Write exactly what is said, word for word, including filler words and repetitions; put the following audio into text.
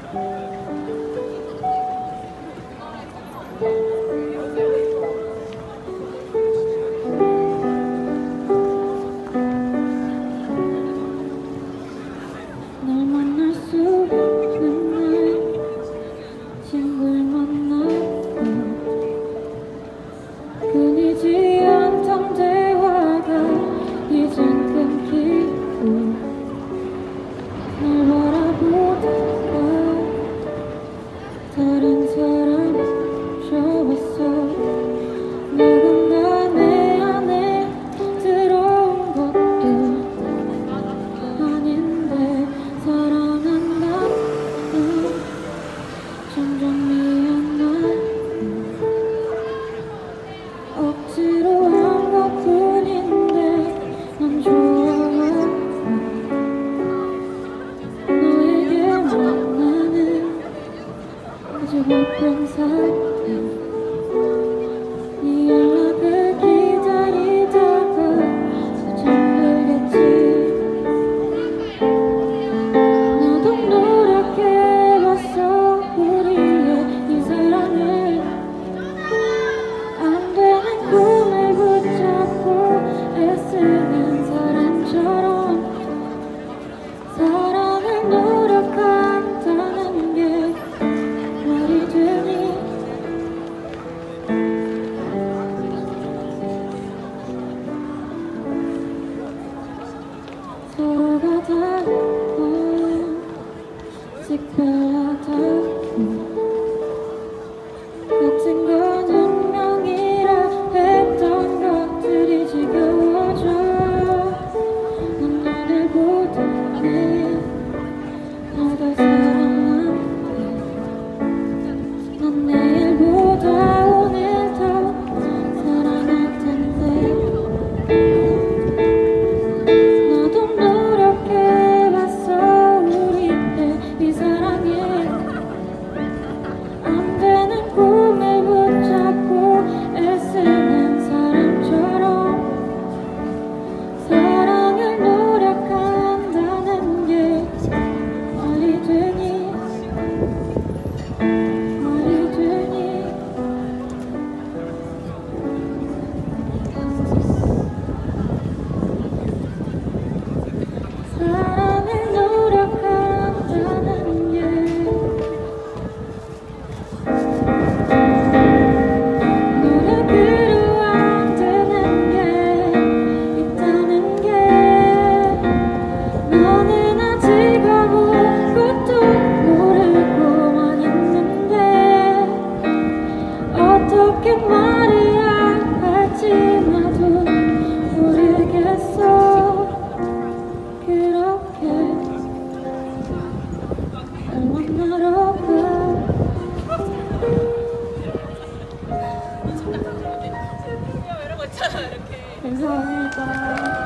널 만날 수 있는 날 친구를 만나고 끊이지 않던 대화가 이젠 끊기고 널 바라보다가 다른 사람 좋았어. 누군가 내 안에 들어온 것도 아닌데 사랑한다고 점점 미안하고 억지로 한 것뿐인데 난 좋아하고 너에게만 나는 아주 바쁜 사람. 네 연락을 기다리다가 잠들겠지. 나도 노력해봤어 우리의 이 사랑을. 안 되는 꿈을 붙잡고 애쓰는 사람처럼 사랑을 노력한다는 게 말이 되니. 서로가 다른 특별하다고 같은 건 운명이라 했던 것들이 지겨워져. 난 오늘 보다네 널 더 사랑한대. 난 내일보다 오늘 더 사랑할 텐데. 나도 노력해봤어 우리의 이 사랑에. 안 되는 꿈을 붙잡고 애쓰는 사람처럼 사랑을 노력한다는 게 말이 되니. 말이 되니. 사랑을 노력한다는 게 노력으로 안 되는 게 있다는 게. 너는 아직 아무것도 모르고만 있는데 어떻게 말해야 할지 나도 모르겠어. 그렇게 날 만나러 가. 감사합니다.